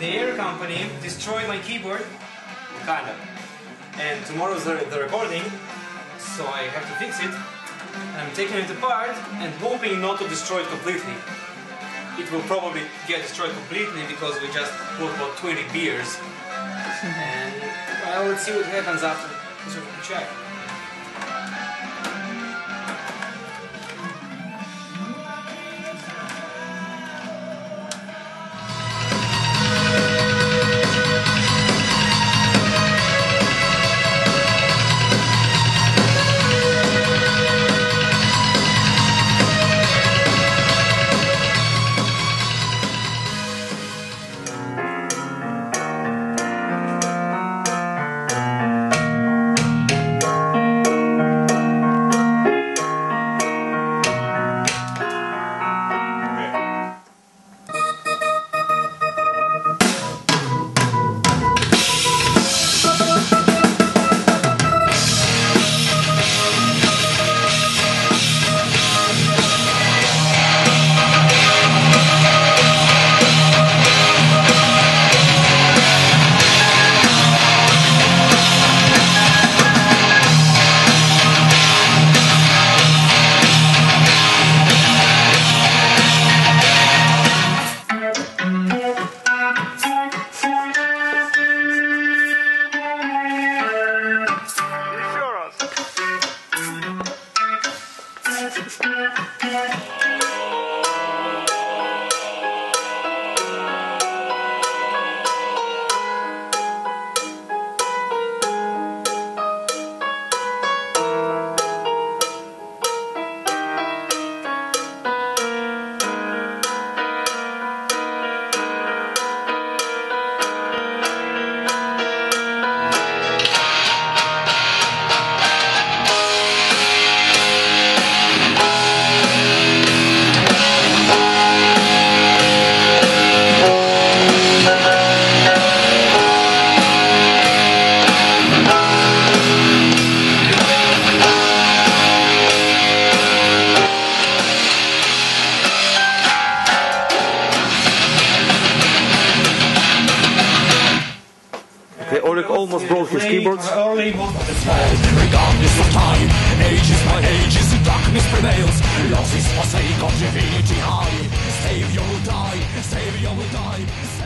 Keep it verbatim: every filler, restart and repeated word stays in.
their company destroyed my keyboard, kinda. And tomorrow's the, the recording, so I have to fix it. I'm taking it apart and hoping not to destroy it completely. It will probably get destroyed completely because we just bought about twenty beers. And well, let's see what happens after this check. Ulrich almost broke his keyboards. Regardless of time, age is my age, as the darkness prevails. Loss is forsake of divinity high. Savior will die, Savior will die.